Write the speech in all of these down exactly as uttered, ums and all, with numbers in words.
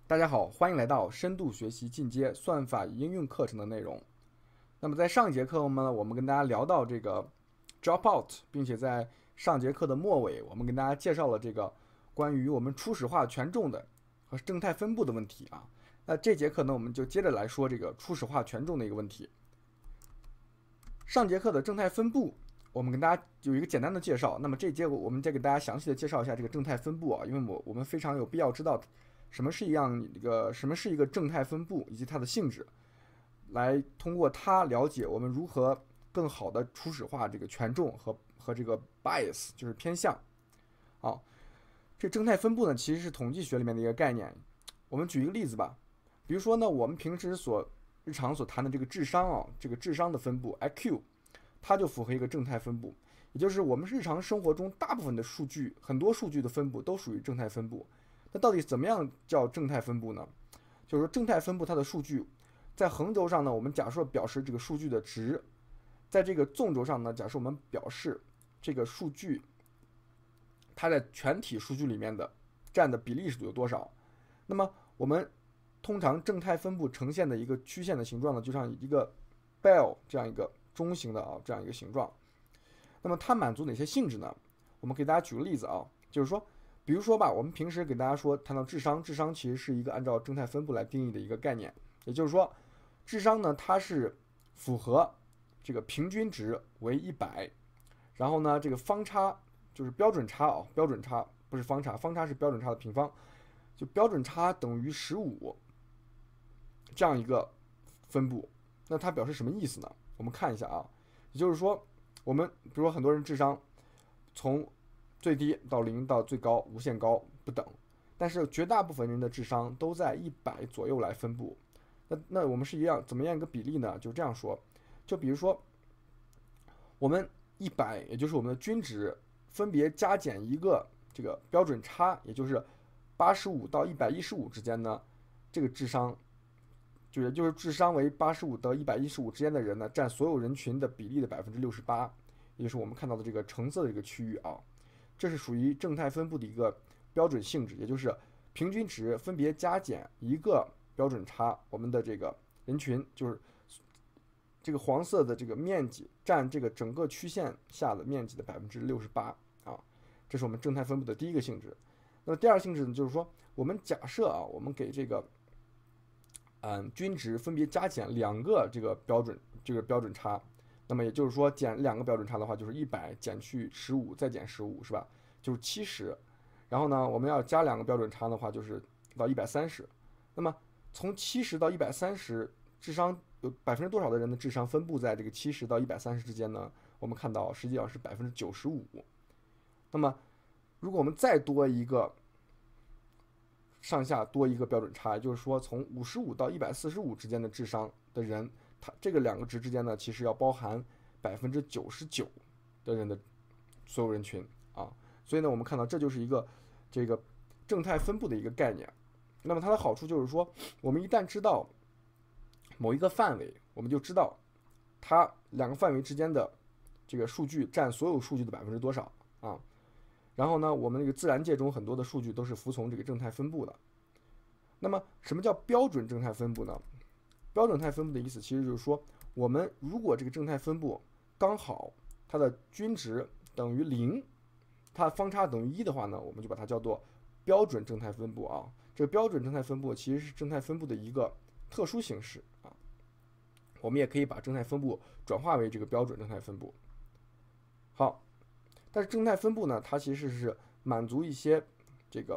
大家好，欢迎来到深度学习进阶算法应用课程的内容。那么在上一节课呢，我们跟大家聊到这个 dropout，并且在上节课的末尾，我们跟大家介绍了这个关于我们初始化权重的和正态分布的问题啊。那这节课呢，我们就接着来说这个初始化权重的一个问题。上节课的正态分布，我们跟大家有一个简单的介绍。那么这节我们再给大家详细的介绍一下这个正态分布啊，因为我我们非常有必要知道什么是一样一个什么是一个正态分布以及它的性质，来通过它了解我们如何更好的初始化这个权重和和这个 bias 就是偏向。啊，这正态分布呢其实是统计学里面的一个概念。我们举一个例子吧，比如说呢，我们平时所日常所谈的这个智商啊，这个智商的分布 I Q， 它就符合一个正态分布，也就是我们日常生活中大部分的数据，很多数据的分布都属于正态分布。那到底怎么样叫正态分布呢？就是说正态分布它的数据在横轴上呢，我们假设表示这个数据的值，在这个纵轴上呢，假设我们表示这个数据它在全体数据里面的占的比例是有多少。那么我们通常正态分布呈现的一个曲线的形状呢，就像一个 bell 这样一个中型的啊这样一个形状。那么它满足哪些性质呢？我们给大家举个例子啊，就是说，比如说吧，我们平时给大家说谈到智商，智商其实是一个按照正态分布来定义的一个概念，也就是说，智商呢它是符合这个平均值为一百，然后呢这个方差就是标准差啊，标准差不是方差，方差是标准差的平方，就标准差等于十五这样一个分布。那它表示什么意思呢？我们看一下啊，也就是说，我们比如说很多人智商从最低到零到最高无限高不等，但是绝大部分人的智商都在一百左右来分布。那那我们是一样怎么样一个比例呢？就这样说，就比如说我们一百，也就是我们的均值，分别加减一个这个标准差，也就是八十五到一百一十五之间呢，这个智商就也就是智商为八十五到一百一十五之间的人呢，占所有人群的比例的百分之六十八，也就是我们看到的这个橙色的这个区域啊。这是属于正态分布的一个标准性质，也就是平均值分别加减一个标准差，我们的这个人群就是这个黄色的这个面积占这个整个曲线下的面积的百分之六十八啊，这是我们正态分布的第一个性质。那么第二个性质呢，就是说我们假设啊，我们给这个嗯均值分别加减两个这个标准这个标准差。那么也就是说，减两个标准差的话，就是一百减去十五，再减十五，是吧？就是七十。然后呢，我们要加两个标准差的话，就是到一百三十。那么从七十到一百三十，智商有百分之多少的人的智商分布在这个七十到一百三十之间呢？我们看到实际上是百分之九十五。那么如果我们再多一个上下多一个标准差，也就是说从五十五到一百四十五之间的智商的人，它这个两个值之间呢，其实要包含百分之九十九的人的所有人群啊，所以呢，我们看到这就是一个这个正态分布的一个概念。那么它的好处就是说，我们一旦知道某一个范围，我们就知道它两个范围之间的这个数据占所有数据的百分之多少啊。然后呢，我们这个自然界中很多的数据都是服从这个正态分布的。那么什么叫标准正态分布呢？标准态分布的意思其实就是说，我们如果这个正态分布刚好它的均值等于零，它方差等于一的话呢，我们就把它叫做标准正态分布啊。这个标准正态分布其实是正态分布的一个特殊形式啊。我们也可以把正态分布转化为这个标准正态分布。好，但是正态分布呢，它其实是满足一些这个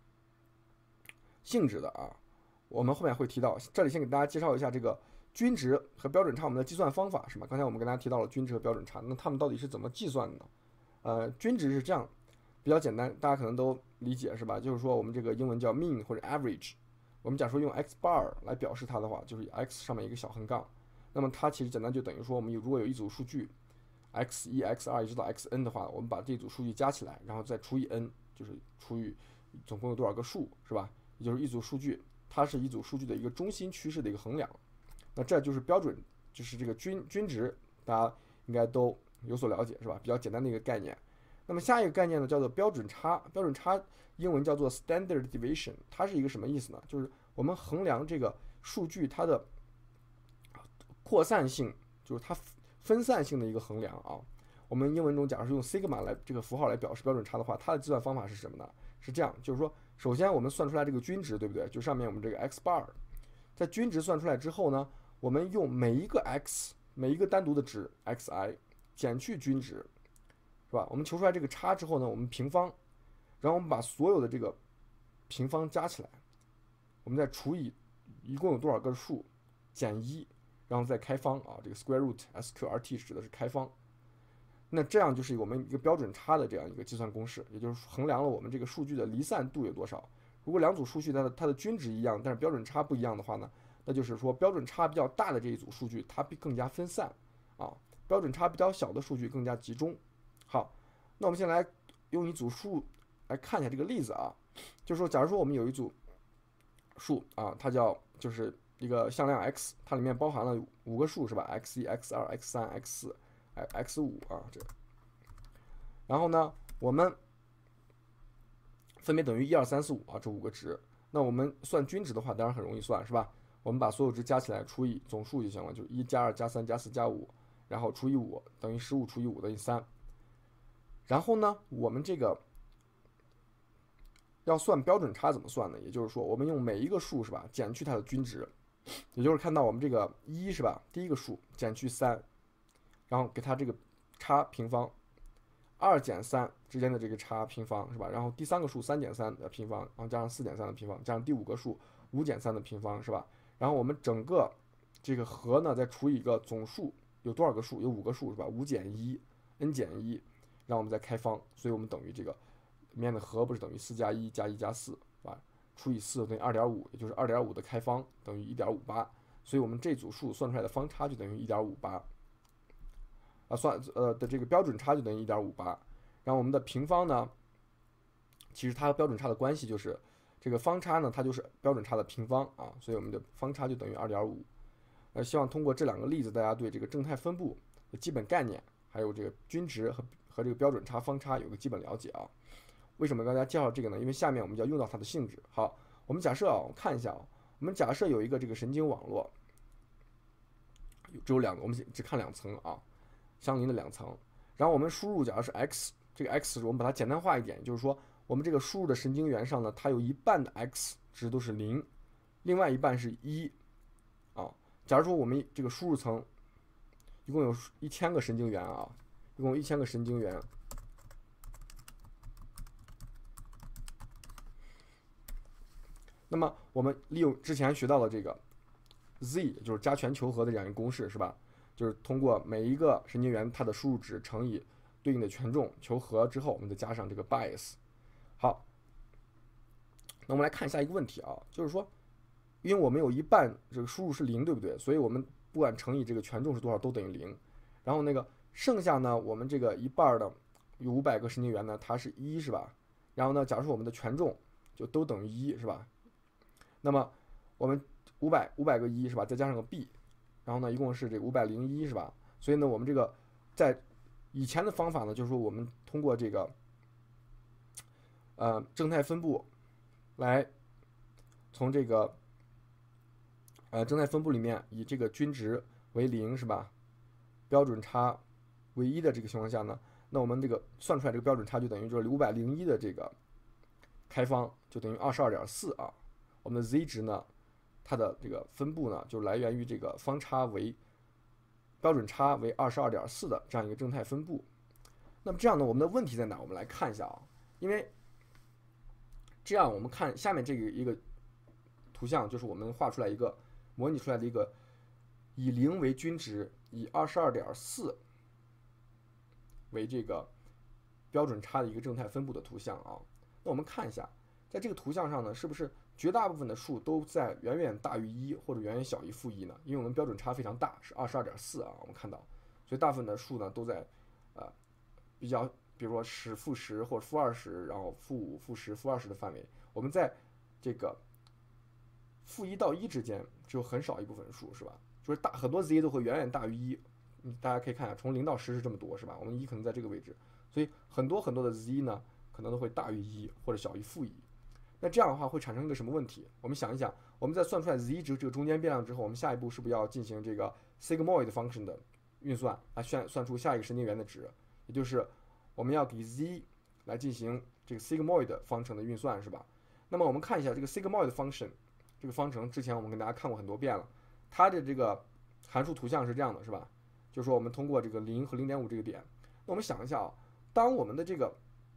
性质的啊。我们后面会提到，这里先给大家介绍一下这个均值和标准差我们的计算方法，是吧？刚才我们跟大家提到了均值和标准差，那它们到底是怎么计算的呢？呃，均值是这样，比较简单，大家可能都理解，是吧？就是说我们这个英文叫 mean 或者 average， 我们假如用 x bar 来表示它的话，就是 x 上面一个小横杠，那么它其实简单就等于说，我们如果有一组数据 x 一 x 二一直到 xn 的话，我们把这组数据加起来，然后再除以 n， 就是除以总共有多少个数，是吧？也就是一组数据，它是一组数据的一个中心趋势的一个衡量。那这就是标准，就是这个均均值，大家应该都有所了解，是吧？比较简单的一个概念。 那么下一个概念呢叫做标准差，标准差英文叫做 standard deviation， 它是一个什么意思呢？就是我们衡量这个数据它的扩散性，就是它分散性的一个衡量啊。我们英文中假如是用 sigma 来这个符号来表示标准差的话，它的计算方法是什么呢？是这样，就是说，首先我们算出来这个均值，对不对？就上面我们这个 x bar， 在均值算出来之后呢，我们用每一个 x， 每一个单独的值 xi 减去均值，是吧？我们求出来这个差之后呢，我们平方，然后我们把所有的这个平方加起来，我们再除以一共有多少个数，减一，然后再开方啊，这个 square root sqrt 指的是开方。那这样就是我们一个标准差的这样一个计算公式，也就是衡量了我们这个数据的离散度有多少。如果两组数据它的它的均值一样，但是标准差不一样的话呢，那就是说标准差比较大的这一组数据它更加分散啊，标准差比较小的数据更加集中。好，那我们先来用一组数来看一下这个例子啊，就是说，假如说我们有一组数啊，它叫就是一个向量 x， 它里面包含了五个数是吧 ？x 一、x 二、x 三、x 四。x 五啊，这，然后呢，我们分别等于一二三四五啊，这五个值。那我们算均值的话，当然很容易算，是吧？我们把所有值加起来除以总数就行了，就是一加二加三加四加五，然后除以五等于十五除以五等于三。然后呢，我们这个要算标准差怎么算呢？也就是说，我们用每一个数是吧，减去它的均值，也就是看到我们这个一是吧，第一个数减去三。然后给它这个差平方，二减三之间的这个差平方是吧？然后第三个数三减三的平方，然后加上四减三的平方，加上第五个数五减三的平方是吧？然后我们整个这个和呢再除以一个总数，有多少个数？有五个数是吧？五减一 n 减一，然后我们再开方，所以我们等于这个里面的和不是等于四加一加一加四是吧？除以四等于二点五，也就是二点五的开方等于一点五八，所以我们这组数算出来的方差就等于一点五八。啊，算呃的这个标准差就等于一点五八，然后我们的平方呢，其实它和标准差的关系就是这个方差呢，它就是标准差的平方啊，所以我们的方差就等于二点五。呃，希望通过这两个例子，大家对这个正态分布的基本概念，还有这个均值和和这个标准差方差有个基本了解啊。为什么跟大家介绍这个呢？因为下面我们就要用到它的性质。好，我们假设啊，我看一下啊，我们假设有一个这个神经网络，只有两个，我们只看两层啊。相邻的两层，然后我们输入假如是 x， 这个 x 我们把它简单化一点，就是说我们这个输入的神经元上呢，它有一半的 x 值都是零，另外一半是一啊。假如说我们这个输入层一共有一千个神经元啊，一共一千个神经元，那么我们利用之前学到的这个 z， 就是加权求和的这样一个公式是吧？就是通过每一个神经元它的输入值乘以对应的权重求和之后，我们再加上这个 bias。好，那我们来看下一个问题啊，就是说，因为我们有一半这个输入是零，对不对？所以我们不管乘以这个权重是多少都等于零。然后那个剩下呢，我们这个一半的有五百个神经元呢，它是一是吧？然后呢，假如说我们的权重就都等于一是吧？那么我们五百五百个一是吧？再加上个 b。然后呢，一共是这个五百零一是吧？所以呢，我们这个在以前的方法呢，就是说我们通过这个呃正态分布来从这个呃正态分布里面以这个均值为零是吧？标准差为一的这个情况下呢，那我们这个算出来这个标准差就等于就是五百零一的这个开方就等于二十二点四啊。我们的 z 值呢？它的这个分布呢，就来源于这个方差为标准差为 二十二点四 的这样一个正态分布。那么这样呢，我们的问题在哪？我们来看一下啊，因为这样我们看下面这个一个图像，就是我们画出来一个模拟出来的一个以零为均值，以 二十二点四 为这个标准差的一个正态分布的图像啊。那我们看一下，在这个图像上呢，是不是绝大部分的数都在远远大于一或者远远小于负一呢？因为我们标准差非常大，是 二十二点四 啊，我们看到，所以大部分的数呢都在呃比较，比如说十、负十或者负二十，然后负五、负十、负二十的范围。我们在这个负一到一之间只有很少一部分数，是吧？就是大很多 z 都会远远大于一。大家可以看一下，从零到十是这么多，是吧？我们一可能在这个位置， 所以很多很多的 z 呢，可能都会大于一或者小于负一。那这样的话会产生一个什么问题？我们想一想，我们在算出来 z 值这个中间变量之后，我们下一步是不是要进行这个 sigmoid function 的运算，来算算出下一个神经元的值？也就是我们要给 z 来进行这个 sigmoid 方程的运算，是吧？那么我们看一下这个 sigmoid function 这个方程，之前我们跟大家看过很多遍了，它的这个函数图像是这样的，是吧？就是说我们通过这个零和零点五这个点，那我们想一下啊，当我们的这个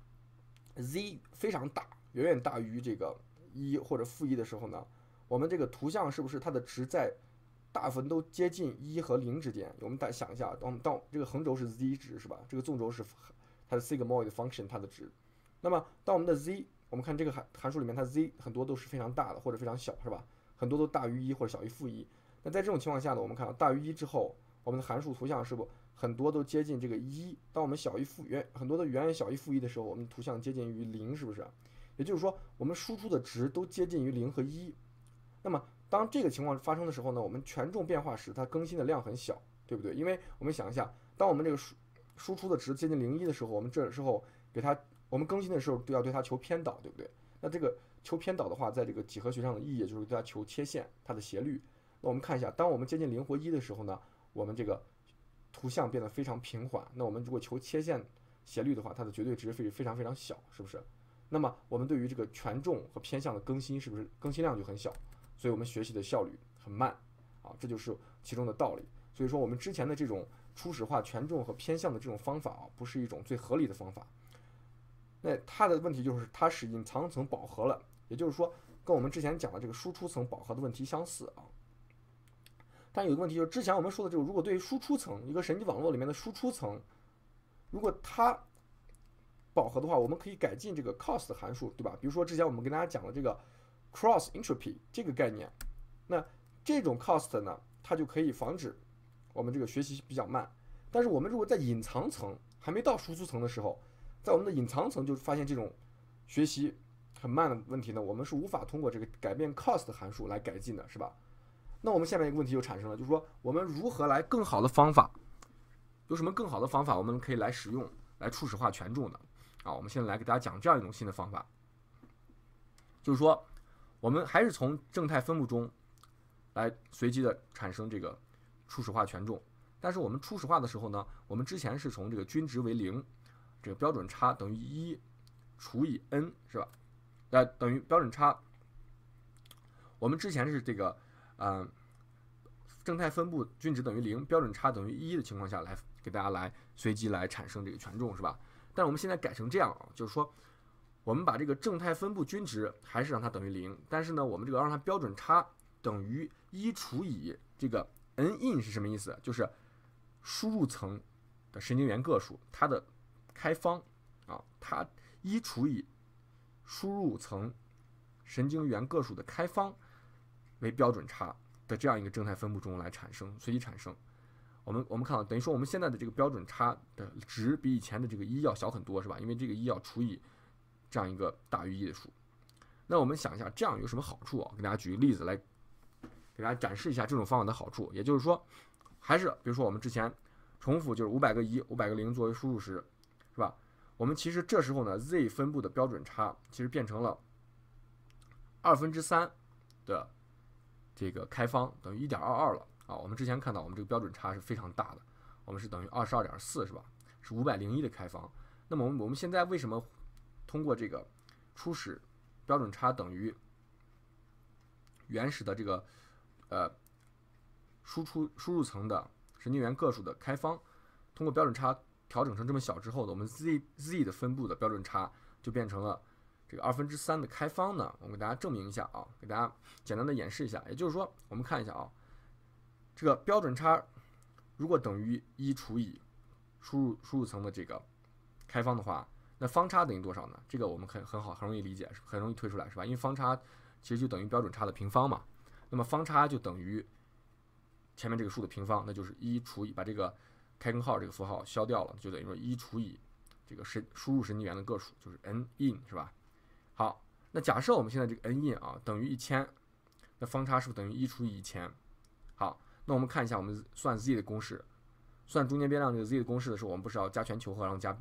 z 非常大，远远大于这个一或者负一的时候呢，我们这个图像是不是它的值在大部分都接近一和零之间？我们再想一下，当当这个横轴是 z 值，是吧？这个纵轴是它的 sigmoid function 它的值。那么当我们的 z， 我们看这个函函数里面，它 z 很多都是非常大的或者非常小，是吧？很多都大于一或者小于负一。那在这种情况下呢，我们看到大于一之后，我们的函数图像是不很多都接近这个一？当我们小于负远很多的远远小于负一的时候，我们图像接近于零，是不是？也就是说，我们输出的值都接近于零和一。那么当这个情况发生的时候呢，我们权重变化时它更新的量很小，对不对？因为我们想一下，当我们这个输输出的值接近零一的时候，我们这时候给它我们更新的时候都要对它求偏导，对不对？那这个求偏导的话，在这个几何学上的意义就是对它求切线，它的斜率。那我们看一下，当我们接近零或一的时候呢，我们这个图像变得非常平缓。那我们如果求切线斜率的话，它的绝对值非非常非常小，是不是？那么我们对于这个权重和偏向的更新，是不是更新量就很小？所以我们学习的效率很慢啊，这就是其中的道理。所以说我们之前的这种初始化权重和偏向的这种方法啊，不是一种最合理的方法。那它的问题就是它使隐藏层饱和了，也就是说跟我们之前讲的这个输出层饱和的问题相似啊。但有一个问题就是，之前我们说的这个，如果对于输出层一个神经网络里面的输出层，如果它饱和的话，我们可以改进这个 cost 函数，对吧？比如说之前我们跟大家讲的这个 cross entropy 这个概念，那这种 cost 呢，它就可以防止我们这个学习比较慢。但是我们如果在隐藏层还没到输出层的时候，在我们的隐藏层就发现这种学习很慢的问题呢，我们是无法通过这个改变 cost 函数来改进的，是吧？那我们下面一个问题就产生了，就是说我们如何来更好的方法，有什么更好的方法我们可以来使用来初始化权重呢？啊，我们现在来给大家讲这样一种新的方法，就是说我们还是从正态分布中来随机的产生这个初始化权重，但是我们初始化的时候呢，我们之前是从这个均值为零，这个标准差等于一除以 n， 是吧？呃，等于标准差，我们之前是这个呃正态分布均值等于零，标准差等于一的情况下来给大家来随机来产生这个权重，是吧？但是我们现在改成这样啊，就是说我们把这个正态分布均值还是让它等于零，但是呢，我们这个让它标准差等于一除以这个 n in 是什么意思？就是输入层的神经元个数它的开方啊，它一除以输入层神经元个数的开方为标准差的这样一个正态分布中来产生，随机产生。我们我们看到，等于说我们现在的这个标准差的值比以前的这个一要小很多，是吧？因为这个一要除以这样一个大于一的数。那我们想一下，这样有什么好处啊？给大家举个例子来给大家展示一下这种方法的好处。也就是说，还是比如说我们之前重复就是五百个一、五百个零作为输入时，是吧？我们其实这时候呢 ，z 分布的标准差其实变成了二分之三的这个开方等于一点二二了啊。我们之前看到我们这个标准差是非常大的，我们是等于二十二点四，是吧？是五百零一的开方。那么我们我们现在为什么通过这个初始标准差等于原始的这个呃输出输入层的神经元个数的开方，通过标准差调整成这么小之后呢，我们 z z 的分布的标准差就变成了这个二分之三的开方呢？我们给大家证明一下啊，给大家简单的演示一下。也就是说，我们看一下啊，这个标准差如果等于一除以输入输入层的这个开方的话，那方差等于多少呢？这个我们很很好很容易理解，很容易推出来，是吧？因为方差其实就等于标准差的平方嘛。那么方差就等于前面这个数的平方，那就是一除以把这个开根号这个符号消掉了，就等于说一除以这个神输入神经元的个数，就是 n in， 是吧？好，那假设我们现在这个 n in 啊等于一千，那方差是不是等于一除以一千？好，那我们看一下我们算 z 的公式，算中间变量这个 z 的公式的时候，我们不是要加权求和然后加 b 嘛？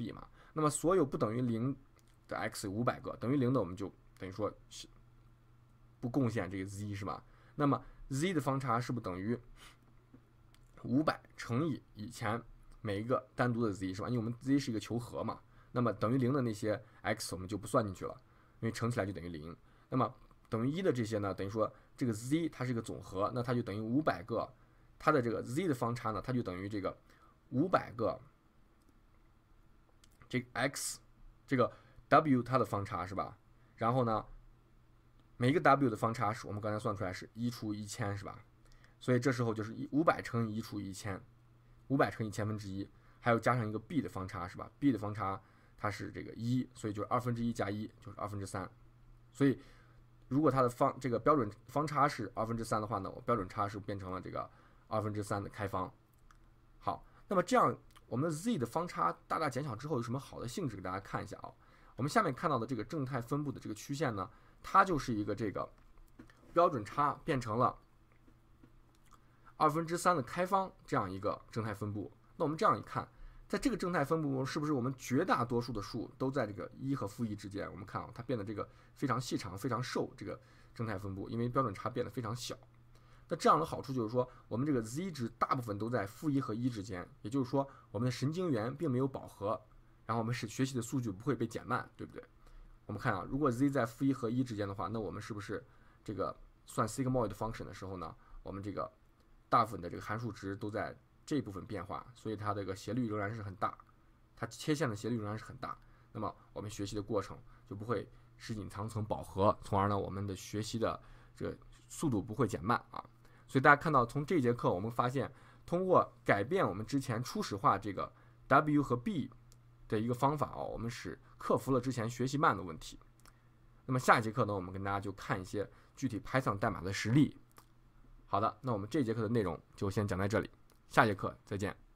那么所有不等于零的 x 五百个，等于零的我们就等于说是不贡献这个 z 是吧？那么 z 的方差是不是等于五百乘以以前每一个单独的 z 是吧？因为我们 z 是一个求和嘛，那么等于零的那些 x 我们就不算进去了，因为乘起来就等于零。那么等于一的这些呢，等于说这个 z 它是一个总和，那它就等于五百个，它的这个 z 的方差呢，它就等于这个五百个这个 x 这个 w 它的方差是吧？然后呢，每一个 w 的方差是我们刚才算出来是一除一千是吧？所以这时候就是五百乘以一除一千，五百乘以千分之一，还有加上一个 b 的方差是吧 ？b 的方差它是这个一，所以就是二分之一加一就是二分之三。所以如果它的方这个标准方差是二分之三的话呢，我标准差是变成了这个二分之三的开方。好，那么这样我们的 z 的方差大大减小之后有什么好的性质？给大家看一下啊。我们下面看到的这个正态分布的这个曲线呢，它就是一个这个标准差变成了二分之三的开方这样一个正态分布。那我们这样一看，在这个正态分布中，是不是我们绝大多数的数都在这个一和负一之间？我们看啊，它变得这个非常细长、非常瘦，这个正态分布，因为标准差变得非常小。那这样的好处就是说，我们这个 z 值大部分都在负一和一之间，也就是说，我们的神经元并没有饱和，然后我们是学习的速度不会被减慢，对不对？我们看啊，如果 z 在负一和一之间的话，那我们是不是这个算 sigmoid function 的时候呢，我们这个大部分的这个函数值都在这部分变化，所以它这个斜率仍然是很大，它切线的斜率仍然是很大。那么我们学习的过程就不会是隐藏层饱和，从而呢我们的学习的这个速度不会减慢啊。所以大家看到，从这节课我们发现，通过改变我们之前初始化这个 w 和 b 的一个方法啊，我们是克服了之前学习慢的问题。那么下一节课呢，我们跟大家就看一些具体 Python 代码的实例。好的，那我们这节课的内容就先讲到这里，下节课再见。